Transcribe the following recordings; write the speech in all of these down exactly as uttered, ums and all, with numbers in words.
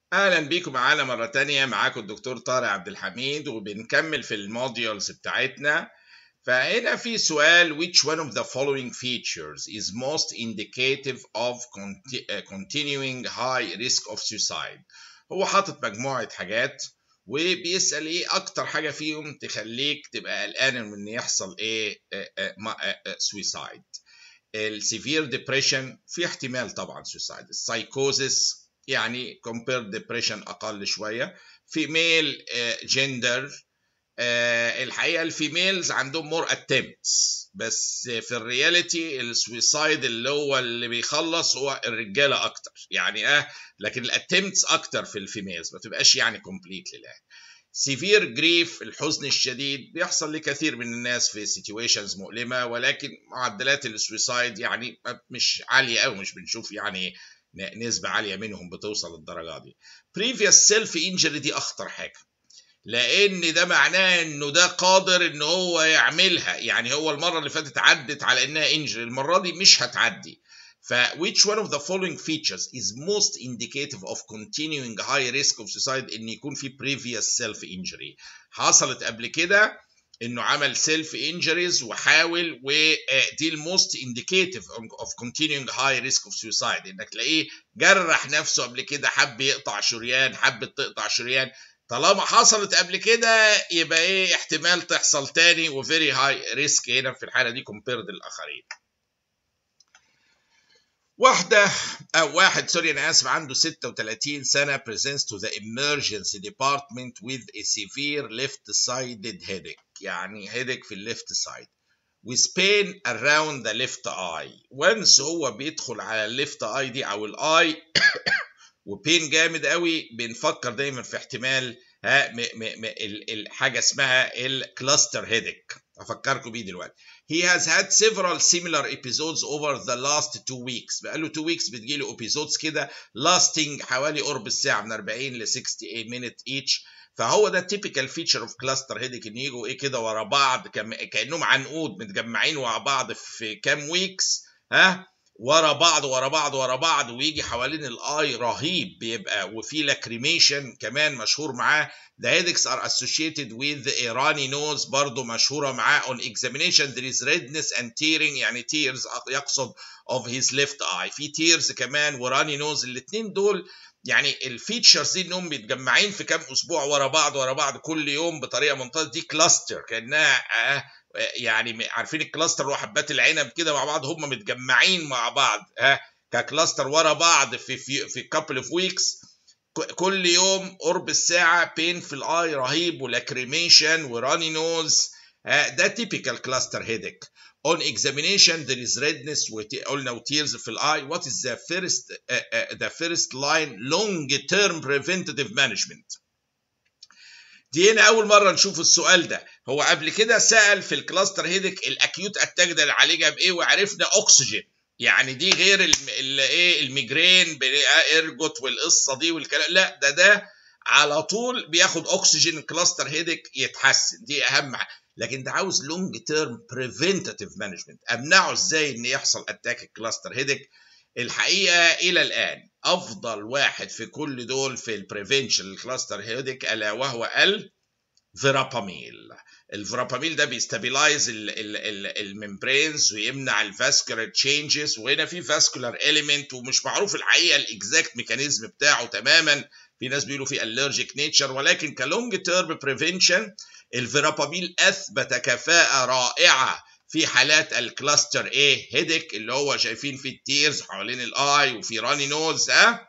اهلا بيكم معانا مره تانية. معاكم الدكتور طارق عبد الحميد وبنكمل في الموديولز بتاعتنا. فهنا في سؤال: which one of the following features is most indicative of continuing high risk of suicide؟ هو حاطط مجموعه حاجات وبيسأل ايه اكتر حاجه فيهم تخليك تبقى قلقان من ان يحصل ايه سويسايد. السيفير ديبريشن في احتمال طبعا سويسايد. السايكوزيس يعني كومبير ديبريشن اقل شويه. فيميل جندر، الحقيقه الفيميلز عندهم مور اتمتس، بس في الرياليتي السويسايد اللي هو اللي بيخلص هو الرجاله اكتر يعني اه لكن الاتمتس اكتر في الفيميلز، ما تبقاش يعني كومبليتلي. لا، سيفير جريف الحزن الشديد بيحصل لكثير من الناس في سيتويشنز مؤلمه، ولكن معدلات السويسايد يعني مش عاليه قوي، مش بنشوف يعني نسبه عاليه منهم بتوصل للدرجه دي. previous self injury دي اخطر حاجه، لان ده معناه انه ده قادر ان هو يعملها، يعني هو المره اللي فاتت عدت على انها انجري، المره دي مش هتعدي. ف which one of the following features is most indicative of continuing high risk of suicide؟ ان يكون في previous self injury حصلت قبل كده، انه عمل سيلف انجريز وحاول، ودي الموست indicative of continuing high risk of suicide، انك تلاقيه جرح نفسه قبل كده، حب يقطع شريان، حبت تقطع شريان. طالما حصلت قبل كده يبقى ايه احتمال تحصل تاني، وفيري هاي ريسك هنا في الحاله دي كومبيرد الاخرين. واحده او واحد سوري انا اسف عنده ستة وثلاثين سنه presents to the emergency department with a severe left-sided headache، يعني headache في الليفت سايد with pain around the left eye. once هو بيدخل على الليفت اي دي او الاي وبين جامد قوي، بنفكر دايما في احتمال ها م م م الحاجه اسمها الكلاستر هيديك، افكركم بيه دلوقتي. he has had several similar episodes over the last two weeks، بقاله two weeks بتجيله episodes كده lasting حوالي قرب الساعه من أربعين ل ستين minute each. فهو ده typical feature of cluster headache، ان يجوا ايه كده ورا بعض كانهم عنقود متجمعين ورا بعض في كام ويكس، ها ورا بعض ورا بعض ورا بعض، ويجي حوالين الاي رهيب بيبقى، وفي لاكريميشن كمان مشهور معاه. The headaches are associated with a runny nose برضه مشهوره معاه. on examination there is redness and tearing، يعني tears يقصد of his left eye، في tears كمان وراني نوز. الاثنين دول يعني الفيتشرز دي انهم متجمعين في كام اسبوع ورا بعض ورا بعض كل يوم بطريقه منتظمه، دي كلاستر كانها آه يعني عارفين الكلاستر وحبات العنب كده مع بعض، هم متجمعين مع بعض ها ككلاستر ورا بعض في في في كابل اوف ويكس، كل يوم قرب الساعه بين في الاي رهيب ولاكريميشن وراني نوز. ده typical cluster headache. on examination there is redness قلنا وتيرز في الاي. what is the first uh, uh, the first line long term preventative management؟ دي هنا اول مره نشوف السؤال ده. هو قبل كده سال في الكلاستر هيدك الاكيوت اتاك ده نعالجها بايه، وعرفنا اكسجين، يعني دي غير الايه الميجرين ارجوت والقصه دي والكلام، لا ده ده على طول بياخد اكسجين كلاستر هيدك يتحسن، دي اهم حاجه. لكن ده عاوز لونج تيرم بريفنتيف مانجمنت، امنعه ازاي ان يحصل اتاك كلاستر هيدك؟ الحقيقه الى الان افضل واحد في كل دول في البريفنشن الكلاستر هيدك الا وهو الفيراباميل. الفيراباميل ده بيستابيلايز الممبرينز ويمنع الفاسكولار تشينجز، وهنا في فاسكولار اليمنت ومش معروف الحقيقه الاكزاكت ميكانيزم بتاعه تماما، في ناس بيقولوا فيه الرجيك نيتشر، ولكن كلونج تيرم بريفنشن الفيراباميل اثبت كفاءه رائعه في حالات الكلاستر ايه هيدك اللي هو شايفين فيه التيرز حوالين الاي وفي راني نوز ها.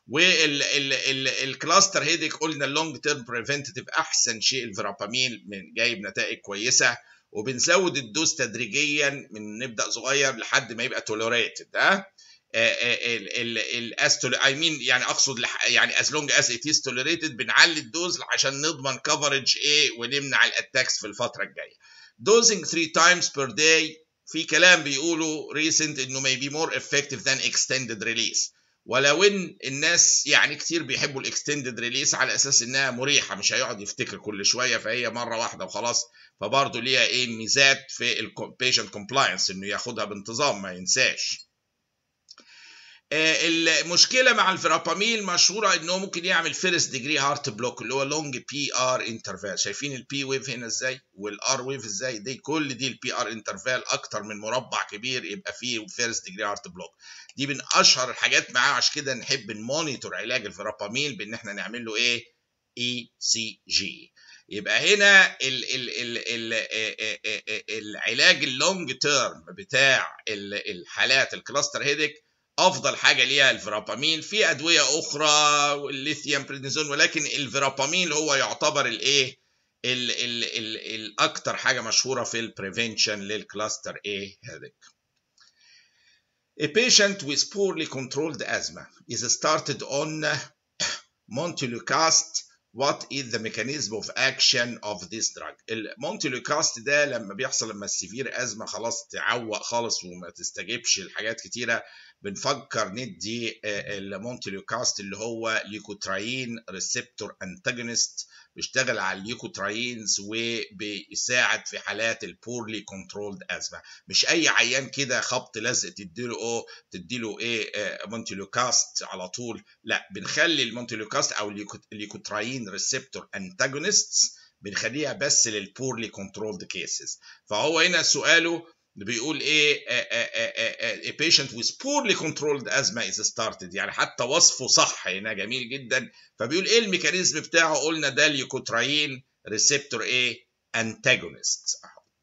والكلاستر هيدك قلنا اللونج تيرم بريفنتيف احسن شيء الفيراباميل، من جايب نتائج كويسه، وبنزود الدوز تدريجيا من نبدا صغير لحد ما يبقى توليريتد ها. الاستول اي مين يعني اقصد يعني از لونج از ات از توليريتد بنعلي الدوز عشان نضمن كفرج ايه ونمنع الاتاكس في الفتره الجايه. دوزنج three times per day في كلام بيقولوا ريسنت انه may be more effective than extended release، ولو ان الناس يعني كتير بيحبوا الاكستندد ريليس على اساس انها مريحه، مش هيقعد يفتكر كل شويه، فهي مره واحده وخلاص، فبرضه ليها ايه ميزات في البيشنت كومبلاينس انه ياخدها بانتظام ما ينساش. المشكله مع الفيرابامين مشهوره انه ممكن يعمل فيرست ديجري هارت بلوك اللي هو لونج بي ار انترفال. شايفين البي ويف هنا ازاي والار ويف ازاي؟ دي كل دي البي ار انترفال اكتر من مربع كبير يبقى فيه فيرست ديجري هارت بلوك. دي من اشهر الحاجات معاه، عشان كده نحب نمونيتور علاج الفيرابامين بان احنا نعمل له ايه؟ اي سي جي. يبقى هنا ال ال ال ال العلاج اللونج تيرم بتاع الحالات الكلاستر هيدك افضل حاجه ليها الفيرابامين. في ادويه اخرى والليثيوم بريدنيزون، ولكن الفيرابامين هو يعتبر الايه ال ال ال الاكثر حاجه مشهوره في البريفنشن للكلاستر ايه هيدك. A patient with poorly controlled asthma is started on Mellitus. What is the mechanism of action of this drug؟ المونتيلوكاست ده لما بيحصل لما السيفير ازمه خلاص تعوق خالص وما تستجيبش لحاجات كتيره، بنفكر ندي المونتيلوكاست اللي هو ليكوتراين ريسبتور انتاجونست، بيشتغل على الليكوتراينز وبيساعد في حالات البورلي كنترولد ازمه. مش اي عيان كده خبط لزق تديله او تديله ايه مونتيلوكاست على طول، لا، بنخلي المونتيلوكاست او الليكوتراين ريسبتور انتاجونستس بنخليها بس للبورلي كنترولد كيسز. فهو هنا سؤاله بيقول ايه؟ a patient with poorly controlled asthma is started، يعني حتى وصفه صح هنا جميل جدا. فبيقول ايه الميكانيزم بتاعه؟ قلنا ده ليكوتراين ريسبتور ايه انتاجونست.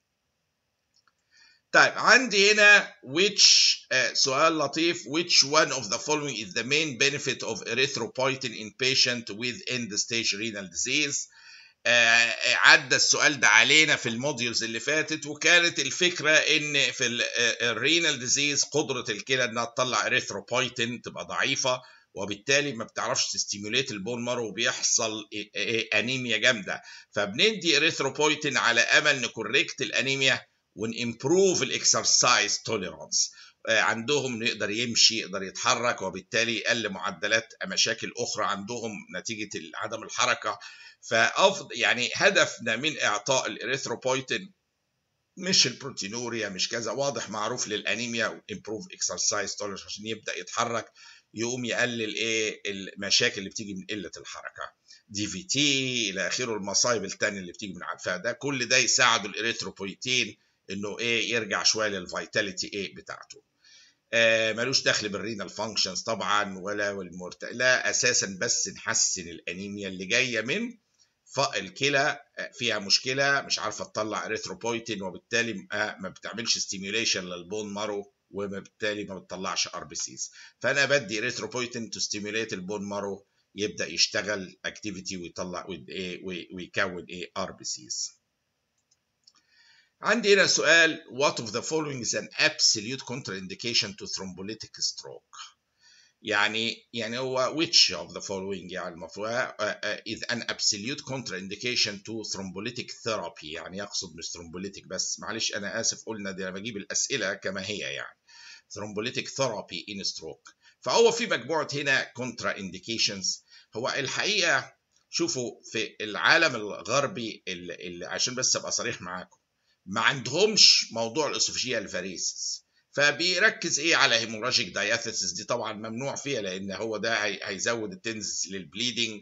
طيب عندي هنا which uh, سؤال لطيف which one of the following is the main benefit of erythropoietin in patient with end stage renal disease؟ آه عدى السؤال ده علينا في الموديولز اللي فاتت، وكانت الفكره ان في الرينال ديزيز قدره الكلى انها تطلع اريثروبويتين تبقى ضعيفه، وبالتالي ما بتعرفش تستيموليت البون مارو وبيحصل انيميا جامده. فبندي اريثروبويتين على امل نكوريكت الانيميا ونimprove الاكسرسايز توليرانس. عندهم يقدر يمشي يقدر يتحرك، وبالتالي يقل معدلات مشاكل اخرى عندهم نتيجه عدم الحركه. فافضل يعني هدفنا من اعطاء الاريثروبويتين مش البروتينوريا مش كذا، واضح معروف للانيميا امبروف اكسرسايز توليرانس عشان يبدا يتحرك يقوم يقلل ايه المشاكل اللي بتيجي من قله الحركه، دي في تي الى اخره، المصايب الثانيه اللي بتيجي من عدفها ده كل ده يساعدوا الاريثروبويتين انه ايه يرجع شويه للفيتاليتي ايه بتاعته. آه ملوش دخل بالرينال فانكشنز طبعا ولا والمرت لا اساسا، بس نحسن الانيميا اللي جايه من فالكلى فيها مشكله مش عارفه تطلع اريثروبويتين، وبالتالي ما بتعملش ستيميوليشن للبون مارو وبالتالي ما بتطلعش ار بي سيز. فانا بدي اريثروبويتين تو ستيميوليت البون مارو يبدا يشتغل اكتيفيتي ويطلع ويكون ايه ار بي سيز. عندي هنا سؤال what of the following is an absolute contraindication to thrombolytic stroke؟ يعني يعني هو which of the following يعني المفروض is an absolute contraindication to thrombolytic therapy، يعني يقصد مش thrombolytic بس، معلش انا اسف قلنا دي انا بجيب الاسئله كما هي يعني thrombolytic therapy in stroke. فهو في مجموعه هنا contraindications. هو الحقيقه شوفوا في العالم الغربي اللي, اللي عشان بس ابقى صريح معاكم ما عندهمش موضوع الاسوفيجيال فاريسيس، فبيركز ايه على هيموراجيك داياثيسيس، دي طبعا ممنوع فيها لان هو ده هيزود التنس للبليدنج،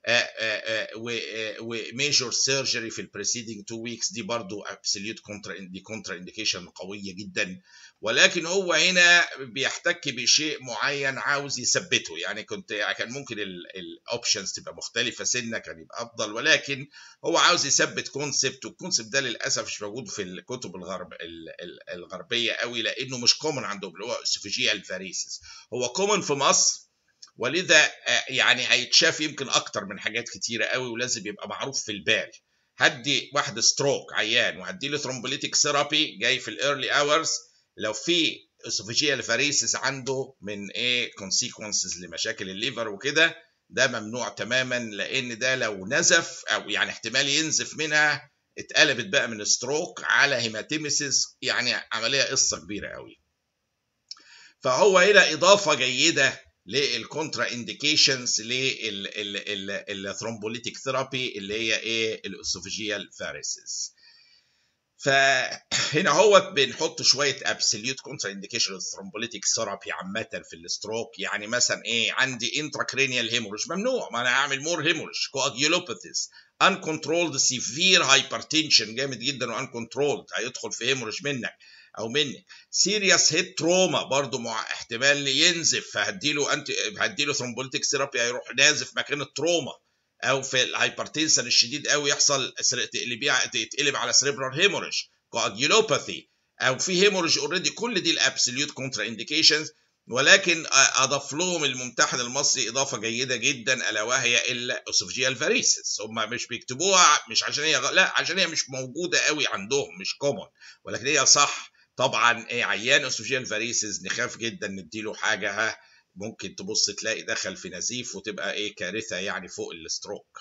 وميجور سيرجري في البريسيدنج تو ويكس دي برضو ابسوليوت كونترا دي كونترا انديكيشن قويه جدا. ولكن هو هنا بيحتك بشيء معين عاوز يثبته، يعني كنت كان ممكن الاوبشنز تبقى مختلفه سنه كان يبقى افضل، ولكن هو عاوز يثبت كونسبت، والكونسبت ده للاسف مش موجود في الكتب الغرب الغربيه قوي لانه مش كومن عندهم اللي هو اسوفيجيال فاريسيس. هو كومن في مصر ولذا يعني هيتشاف يمكن اكتر من حاجات كتيره قوي ولازم يبقى معروف في البال. هدي واحد ستروك عيان وهدي له ثرومبوليتيك ثيرابي جاي في الايرلي اورز، لو في اسوفيجيال فاريسيس عنده من ايه كونسيكونسز لمشاكل الليفر وكده ده ممنوع تماما، لان ده لو نزف او يعني احتمال ينزف منها اتقلبت بقى من ستروك على هيماتيميسيس، يعني عمليه قصه كبيره قوي. فهو هنا اضافه جيده للكونترا انديكيشنز للثرومبوليتيك ثيرابي اللي هي ايه الاسوفيجيال فاريسيس. فهنا هو بنحط شويه ابسوليوت كونترا انديكيشن للثرومبوليتيك ثيرابي عامه في الستروك. يعني مثلا ايه، عندي انتراكرينيال هيموريج ممنوع، ما انا اعمل مور هيموريج. كواجيولوباثيز، uncontrolled severe hypertension جامد جدا وانكنترولد هيدخل في هيموريج منك او منك. سيريس هيد تروما برضو مع احتمال ينزف، فهديله انت هديله ثرومبوليتيك ثيرابي هيروح نازف مكان التروما. او في الهايبرتنسن الشديد قوي يحصل تقلبيه تقلب على سريبرال هيموريج. كواجيولوباثي او في هيموريج اوريدي. كل دي الابسوليوت كونترا انديكيشنز، ولكن اضاف لهم الممتحن المصري اضافه جيده جدا الا وهي الاسوفجيال فاريسيس. هم مش بيكتبوها مش عشان هي غ... لا عشان هي مش موجوده قوي عندهم، مش كومون، ولكن هي صح. طبعا ايه، عيان اسوفجيال فاريسيس نخاف جدا نديله حاجه ها ممكن تبص تلاقي دخل في نزيف وتبقى ايه كارثه يعني فوق الستروك.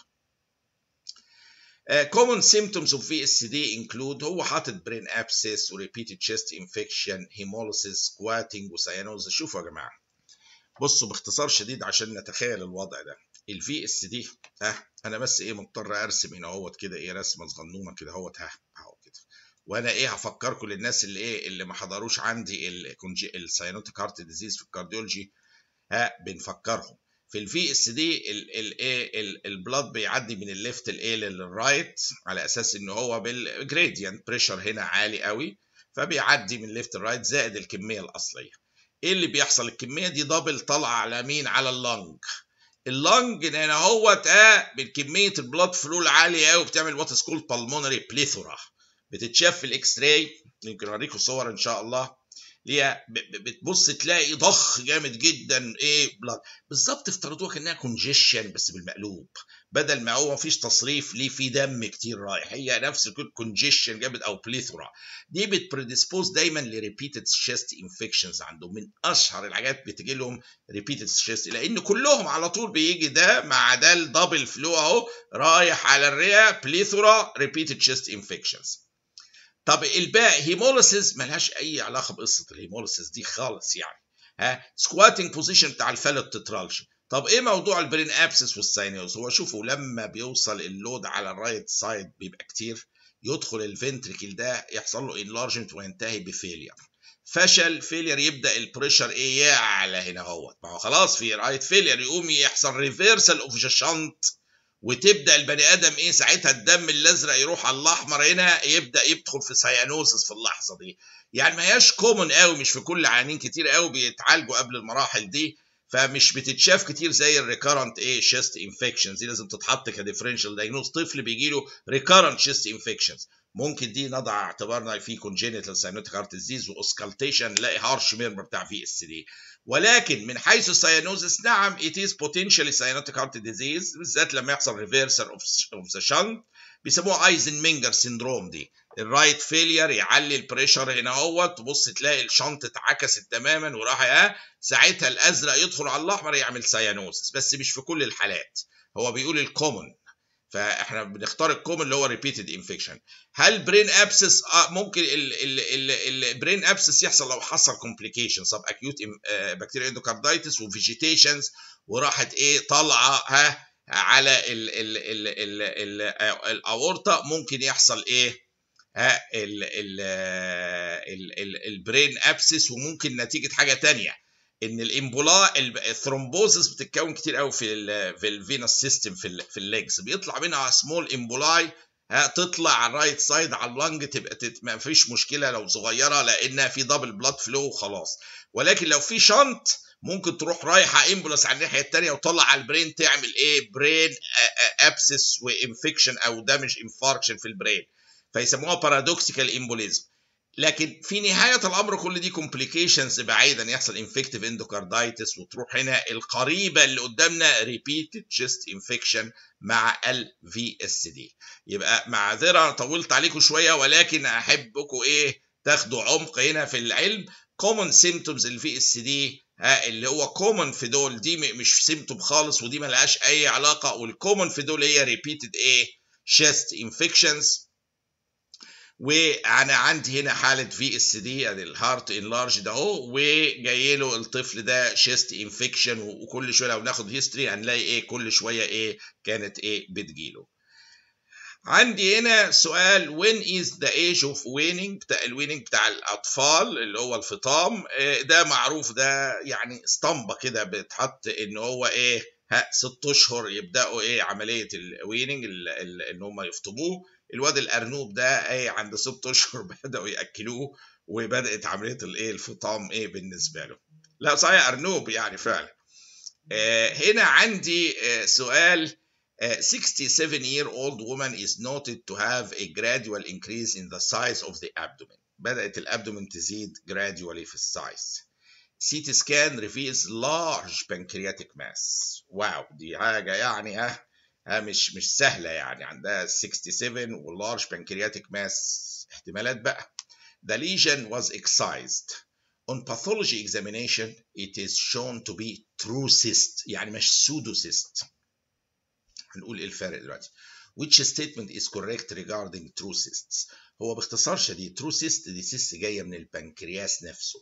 Uh, common symptoms of في إس دي include هو حاطط brain abscess و repeated chest infection, hemolysis, squatting وسيانوز. شوفوا يا جماعه، بصوا باختصار شديد عشان نتخيل الوضع ده. الفي اس دي ها انا بس ايه مضطر ارسم هنا اهوت كده ايه رسمه صغنونه كده اهوت ها اهو كده. وانا ايه هفكركم للناس اللي ايه اللي ما حضروش عندي الساينوتيك هارت ديزيز في الكارديولوجي، ها بنفكرهم في الفي اس دي. الايه البلاد بيعدي من الليفت الايه للرايت على اساس ان هو بالجريدينت بريشر هنا عالي قوي، فبيعدي من ليفت لرايت زائد الكميه الاصليه. ايه اللي بيحصل؟ الكميه دي دبل طالعه على مين؟ على اللنج. اللنج هنا اهوت اه بالكميه البلاد فلو العاليه قوي بتعمل وات از كولد بالمونري بليثورا. بتتشاف في الاكس راي، يمكن اوريكم صور ان شاء الله ليها. بتبص تلاقي ضخ جامد جدا ايه بلاد بالظبط. افترضوها كانها كونجيشن بس بالمقلوب، بدل ما هو مفيش تصريف ليه في دم كتير رايح، هي نفس الكونجيشن جامد او بليثورا. دي بتبريديسبوز دايما لريبيتد شيست انفكشنز عندهم. من اشهر الحاجات بتجي لهم ريبيتد شيست، لان كلهم على طول بيجي ده مع ده الدبل فلو اهو رايح على الرئه بليثورا ريبيتد شيست انفكشنز. طب الباقي هيموليسيس ملهاش اي علاقه بقصه الهيموليسيس دي خالص يعني. ها سكواتنج بوزيشن بتاع الفالوت تترالج. طب ايه موضوع البرين ابسس والساينوز؟ هو شوفوا لما بيوصل اللود على الرايت سايد بيبقى كتير، يدخل الفنتريكل ده يحصل له انلارجمنت وينتهي بفيلير. فشل فيلير يبدا البريشر ايه يعلى هنا اهوت، ما هو خلاص في رايت فيلير، يقوم يحصل ريفيرسال اوف ذا شنت، وتبدا البني ادم ايه ساعتها الدم الازرق يروح على الاحمر، هنا يبدا يدخل في سيانوزس في اللحظه دي. يعني ما هياش كومون قوي، مش في كل عيانين، كتير قوي بيتعالجوا قبل المراحل دي، فمش بتتشاف كتير زي الريكارنت ايه شيست انفكشنز. دي لازم تتحط كديفرنشال دايجنوز. طفل بيجي له ريكارنت شيست انفكشنز ممكن دي نضع اعتبارنا في كونجينيتال ساينوتيك هارت ديزيز واوسكالتيشن نلاقي هارش ميرمر بتاع في اس دي. ولكن من حيث السيانوزس نعم it is potentially cyanotic heart disease، بالذات لما يحصل reversal of the shunt. بيسموها ايزنمنجر سيندروم. دي الرايت فيلير يعلي البريشر هنا اهوت، تبص تلاقي الشنط اتعكست تماما وراح اه ساعتها الازرق يدخل على الاحمر يعمل سيانوزس. بس مش في كل الحالات، هو بيقول الكومن، فاحنا بنختار الكومن اللي هو ريبيتد انفكشن. هل برين ابسس؟ آه ممكن البرين ابسس يحصل لو حصل كومبليكيشن سب اكيوت بكتيريا اندوكاردايتس وفيجيتيشنز وراحت ايه طالعه ها على الاورطه، ممكن يحصل ايه ها البرين ابسس. وممكن نتيجه حاجه تانية ان الامبولا الثرومبوزس بتتكون كتير قوي في ال في الفينوس سيستم في في الليجز، بيطلع منها سمول امبولاي تطلع على الرايت سايد على اللنج، تبقى ما فيش مشكله لو صغيره لانها في دبل بلاد فلو وخلاص. ولكن لو في شنط ممكن تروح رايحه امبولس على الناحيه الثانيه وطلع على البرين تعمل ايه برين ابسس وانفكشن او دامج انفاركشن في البرين، فيسموها بارادوكسيكال امبوليزم. لكن في نهاية الأمر كل دي كومبليكيشنز بعيدا يحصل انفكتيف اندوكاردايتس، وتروح هنا القريبة اللي قدامنا ريبيتد شيست انفكشن مع ال في اس دي. يبقى معذرة طولت عليكم شوية، ولكن أحبكم إيه تاخدوا عمق هنا في العلم. common symptoms ال في اس دي ها اللي هو common في دول، دي مش سيمتوم خالص ودي ملهاش أي علاقة، والcommon في دول هي repeated إيه chest infections. وانا عندي هنا حاله في اس دي ادي الهارت انلارج ده اهو، وجاي له الطفل ده شيست انفكشن، وكل شويه لو ناخد هيستوري هنلاقي ايه كل شويه ايه كانت ايه بتجيله. عندي هنا سؤال when is the age of weaning، بتاع الويننج بتاع الأطفال اللي هو الفطام. ده معروف، ده يعني اسطمبة كده بتحط إن هو إيه، ها ست أشهر يبدأوا إيه عملية الويننج إن هم يفطموه. الواد الأرنوب ده إيه عند ست أشهر بدأوا يأكلوه وبدأت عملية الإيه الفطام إيه بالنسبة له. لا صحيح أرنوب يعني فعلا. هنا عندي سؤال A sixty-seven year old woman is noted to have a gradual increase in the size of the abdomen. بدأت الأبدومن تزيد gradually في السايز. سي تي scan reveals large pancreatic mass. واو دي حاجة يعني ها ها مش مش سهلة يعني. عندها سبعة وستين و large pancreatic mass احتمالات بقى. The lesion was excised. On pathology examination it is shown to be true cyst، يعني مش pseudo cyst. هنقول ايه الفرق دلوقتي. Which statement is correct regarding true cysts؟ هو باختصار شديد true cyst دي cyst جايه من البنكرياس نفسه.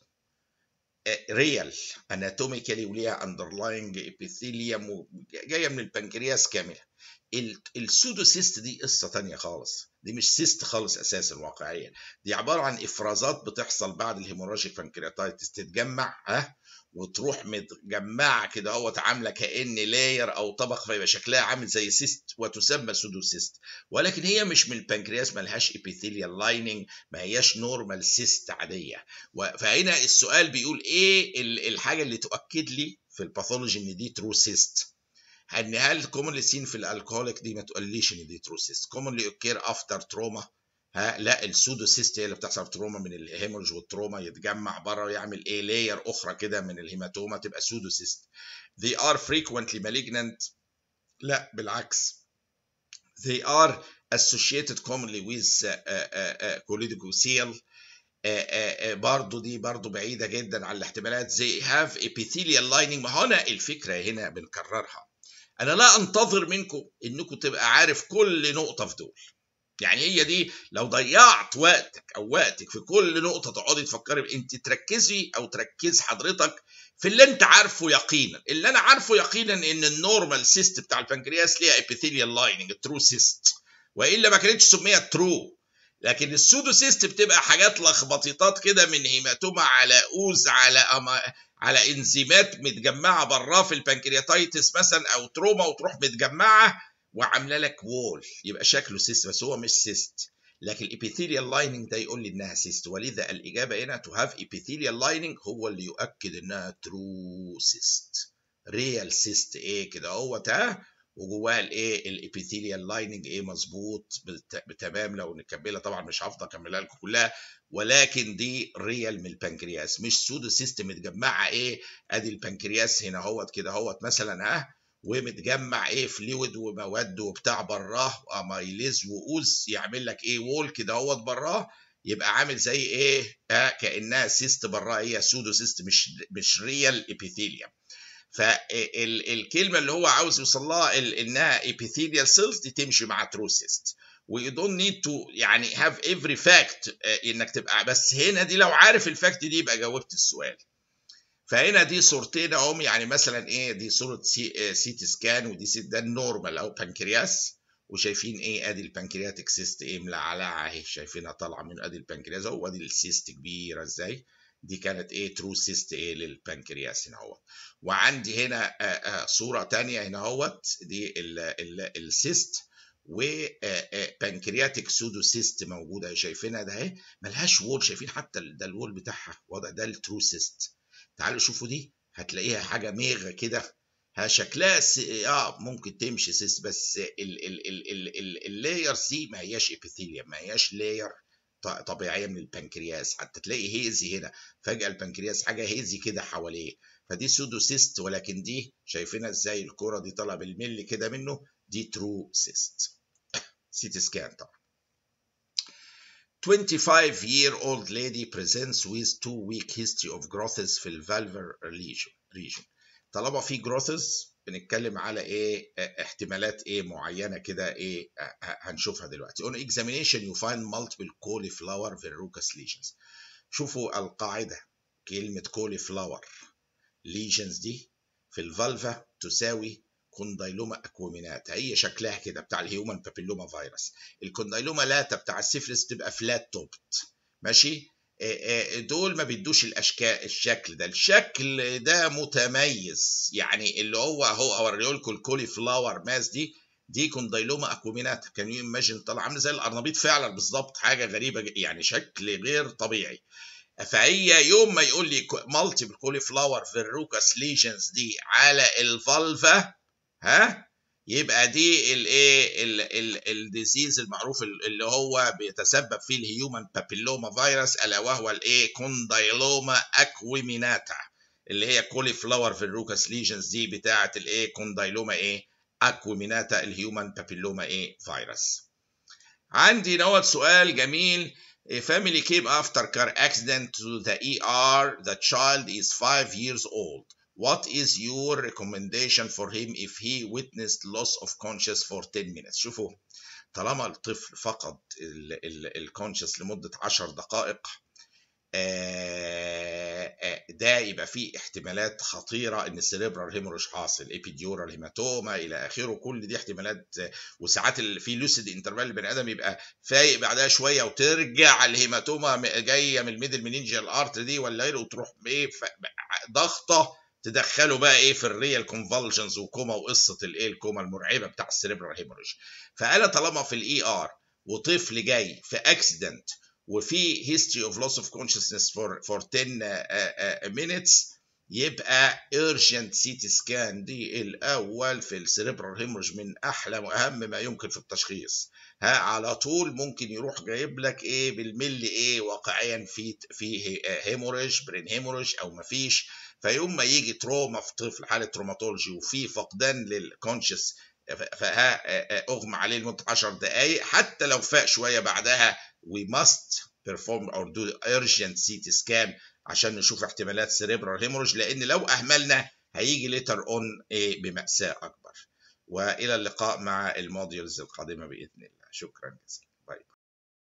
ريال اناتوميكالي وليها underlying epithelium جايه من البنكرياس كامله. السودو سيست دي قصه ثانيه خالص، دي مش سيست خالص اساسا واقعيا، دي عباره عن افرازات بتحصل بعد الهيموراجيك بانكرياتايتس تتجمع ها وتروح متجمعه كده اهوت عامله كأن لاير او طبق، فيبقى شكلها عامل زي سيست وتسمى سودو سيست. ولكن هي مش من البنكرياس، ما لهاش ابيثيليال لايننج، ما هياش نورمال سيست عاديه. فهنا السؤال بيقول ايه الحاجه اللي تؤكد لي في الباثولوجي ان دي ترو سيست. ان هل كومونلي سين في الالكوليك دي ما تقوليش ان دي ترو سيست. كومونلي اوكير افتر تروما، ها لا السودو سيست هي اللي بتحصل في تروما من الهيمورج والتروما يتجمع بره ويعمل ايه لاير اخرى كده من الهيماتوما تبقى سودو سيست. they are frequently malignant، لا بالعكس they are associated commonly with choledochocele. برضو دي برضو بعيدة جدا عن الاحتمالات. they have epithelial lining. ما هنا الفكرة هنا بنكررها، انا لا انتظر منكم انكم تبقى عارف كل نقطة في دول. يعني هي دي لو ضيعت وقتك او وقتك في كل نقطه تقعدي تفكري، انت تركزي او تركز حضرتك في اللي انت عارفه يقينا. اللي انا عارفه يقينا ان النورمال سيست بتاع البنكرياس ليها ابيثيليال لايننج ترو سيست، والا ما كانتش سميت ترو. لكن السودو سيست بتبقى حاجات لخبطيطات كده من هيماتوما على اوز على أما على انزيمات متجمعه براه في البنكرياتايتس مثلا او تروما وتروح متجمعه وعامله لك وول، يبقى شكله سيست بس هو مش سيست. لكن الابيثيليال لايننج ده يقول لي انها سيست، ولذا الاجابه هنا تو هاف ابيثيليال لايننج هو اللي يؤكد انها ترو سيست. ريال سيست ايه كده اهوت ها وجواها الايه الابيثيليال لايننج ايه مظبوط بتمام. لو نكملها طبعا مش هفضل اكملها لكم كلها، ولكن دي ريال من البنكرياس مش سودو سيست متجمعه ايه. ادي البنكرياس هنا اهوت كده اهوت مثلا ها ومتجمع ايه فلويد ومواد وبتاع براه امايليز واوز يعمل لك ايه وول كده اهوت براه، يبقى عامل زي ايه آه كانها سيست براه، هي سودو سيست مش مش ريال ابيثيليوم. فالكلمه اللي هو عاوز يوصل لها انها ابيثيليال سيلز دي تمشي مع ترو سيست. وي دونت نيد تو يعني هاف افري فاكت انك تبقى، بس هنا دي لو عارف الفاكت دي يبقى جاوبت السؤال. فهنا دي صورتين اهم، يعني مثلا ايه دي صوره سي, سي تي سكان ودي سي ده النورمال او بنكرياس، وشايفين ايه ادي البنكرياتيك سيست ايه ملعلعه اهي شايفينها طالعه من ادي البنكرياس اهو، وادي السيست كبيره ازاي دي كانت ايه ترو سيست ايه للبنكرياس هنا اهو. وعندي هنا آآ آآ صوره ثانيه هنا اهوت دي السيست وبنكرياتيك سودو سيست موجوده شايفينها ده اهي ملهاش وول، شايفين حتى ده الوول بتاعها وضع ده الترو سيست. تعالوا شوفوا دي هتلاقيها حاجه ميغه كده ها شكلها سي... اه ممكن تمشي سيس، بس اللايرز دي ما هياش ابيثيليوم، ما هياش لاير طبيعيه من البنكرياس. حتى تلاقي هيزي هنا فجاه البنكرياس حاجه هيزي كده حواليه، فدي سودو سيست. ولكن دي شايفينها ازاي الكره دي طالعه بالملي كده منه، دي ترو سيست. سيتي سكان طبعا. twenty-five year old lady presents with two week history of growths في الفالفر region. طالما في growths بنتكلم على ايه احتمالات ايه معينه كده ايه هنشوفها دلوقتي. on examination you find multiple cauliflower verrucous lesions. شوفوا القاعده كلمه cauliflower lesions دي في الفالفا تساوي كوندايلوما اكوميناتا، هي شكلها كده بتاع الهيومن بابيلوما فيروس. الكوندايلوما لاتا بتاع السيفلس تبقى فلات توبت، ماشي. دول ما بيدوش الاشكال الشكل ده، الشكل ده متميز، يعني اللي هو هو اوريه لكم الكولي فلاور ماس دي دي كوندايلوما اكوميناتا. كان يو ايماجن طالع عامله زي القرنبيط فعلا بالظبط، حاجه غريبه يعني شكل غير طبيعي. فهي يوم ما يقول لي مالتيبل كولي فلاور فيروكاس ليجنز دي على الفالفا، ها، يبقى دي الايه الديزيز المعروف اللي هو بيتسبب فيه الهيومن بابيلوما فيروس، الا وهو الايه كوندايلوما اكويميناتا، اللي هي كولي فلاور فيروكاس ليجنز دي بتاعه الايه كوندايلوما ايه اكويميناتا الهيومن بابيلوما ايه فيروس. عندي نوع سؤال جميل. A family came after car accident to the E R. The child is five years old. What is your recommendation for him if he witnessed loss of conscious for ten minutes؟ شوفوا، طالما الطفل فقد الكونشس لمدة عشر دقائق، ده يبقى فيه احتمالات خطيره ان السيريبرال هيموريج حاصل، ابيديورال هيماتوما الى اخره، كل دي احتمالات. وساعات في لوسيد انترفال البني ادم يبقى فايق بعدها شويه وترجع الهيماتوما جايه من الميدل منينجيال ارتري دي ولا غيره، وتروح ايه ضغطه تدخله بقى ايه في الريال كونفولجنز وكوما، وقصه الايه الكوما المرعبه بتاع السيريبرال هيموريج. فانا طالما في الاي ار وطفل جاي في اكسيدنت وفي history of loss of consciousness for for ten uh, uh, minutes، يبقى urgent سي تي سكان دي الاول في السيريبرال هيموريج من احلى واهم ما يمكن في التشخيص. ها على طول ممكن يروح جايب لك ايه بالملي ايه واقعيا في في هيموريج برين هيموريج او ما فيش. فيوم ما يجي تروما في طفل حاله تروماتولوجي وفي فقدان للكونشس، فها اغمى عليه لمده عشر دقائق، حتى لو فاق شويه بعدها we must perform or do urgent سي تي scan عشان نشوف احتمالات cerebral hemorrhage، لان لو اهملنا هيجي later on ايه بمأساة اكبر. والى اللقاء مع الموديولز القادمة باذن الله. شكرا جزيلا. باي.